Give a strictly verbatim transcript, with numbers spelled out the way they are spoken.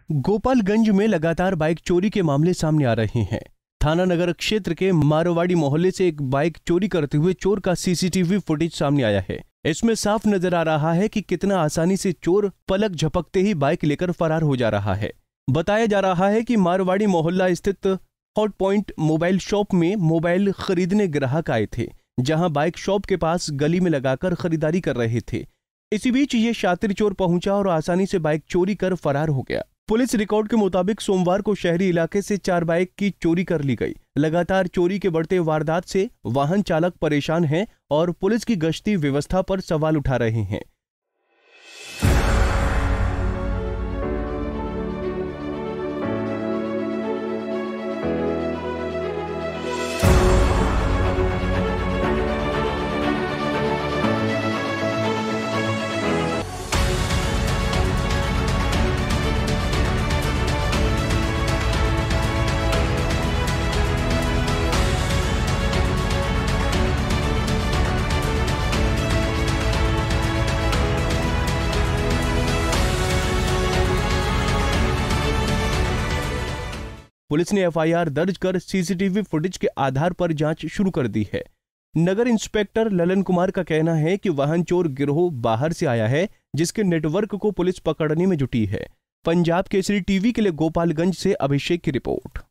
गोपालगंज में लगातार बाइक चोरी के मामले सामने आ रहे हैं। थाना नगर क्षेत्र के मारवाड़ी मोहल्ले से एक बाइक चोरी करते हुए चोर का सीसीटीवी फुटेज सामने आया है। इसमें साफ नजर आ रहा है कि कितना आसानी से चोर पलक झपकते ही बाइक लेकर फरार हो जा रहा है। बताया जा रहा है कि मारवाड़ी मोहल्ला स्थित हॉट पॉइंट मोबाइल शॉप में मोबाइल खरीदने ग्राहक आए थे, जहां बाइक शॉप के पास गली में लगाकर खरीदारी कर रहे थे। इसी बीच ये शातिर चोर पहुंचा और आसानी से बाइक चोरी कर फरार हो गया। पुलिस रिकॉर्ड के मुताबिक सोमवार को शहरी इलाके से चार बाइक की चोरी कर ली गई। लगातार चोरी के बढ़ते वारदात से वाहन चालक परेशान हैं और पुलिस की गश्ती व्यवस्था पर सवाल उठा रहे हैं। पुलिस ने एफ आई आर दर्ज कर सीसीटीवी फुटेज के आधार पर जांच शुरू कर दी है। नगर इंस्पेक्टर ललन कुमार का कहना है कि वाहन चोर गिरोह बाहर से आया है, जिसके नेटवर्क को पुलिस पकड़ने में जुटी है। पंजाब केसरी टीवी के लिए गोपालगंज से अभिषेक की रिपोर्ट।